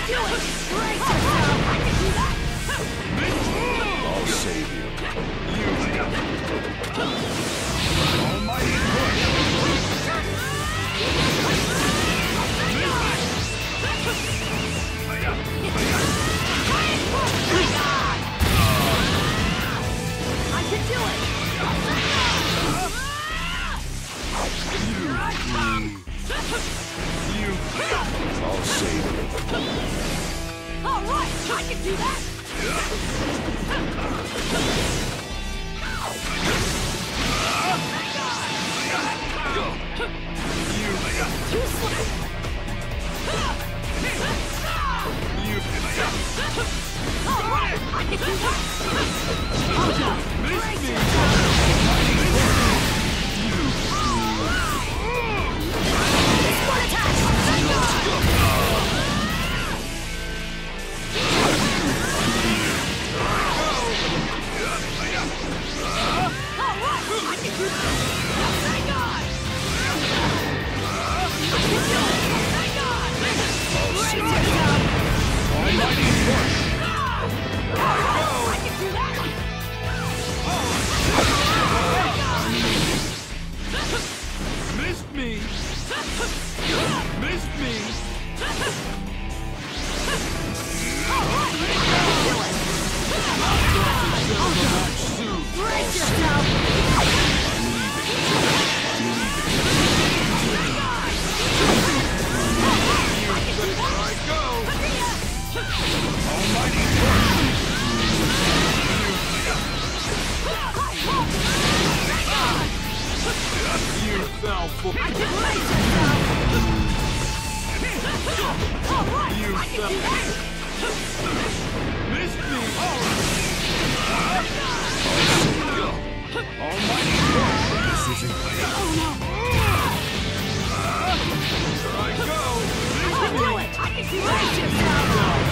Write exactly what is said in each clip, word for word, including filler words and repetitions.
do it! Brace yourself! I can do that! I'll save you. Almighty push! I can do it! Here I come! You... I'll save you. All right, I can do that! You... Too slow! You... All right, I can do that! Oh no! Missed me! One attack! All right, I can do that! Thank God! I can do it! Thank God! Brace yourself! Almighty push! All right, I can do that! Missed me! Missed me! All right, I can do it! Soon! Brace yourself! Here I go! Almighty push! You fell for... I can brace yourself! All right, You I can fell... do that! Missed me! Almighty push! This isn't fair. Oh no! Here I go! I'll do it! I can do brace yourself!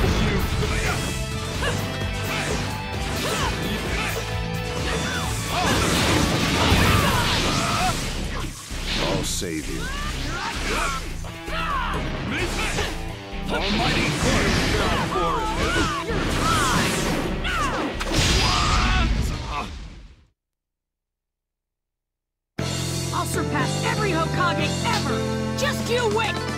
I'll save you. Almighty push fell for it! You're mine! I'll surpass every Hokage ever! Just you wait!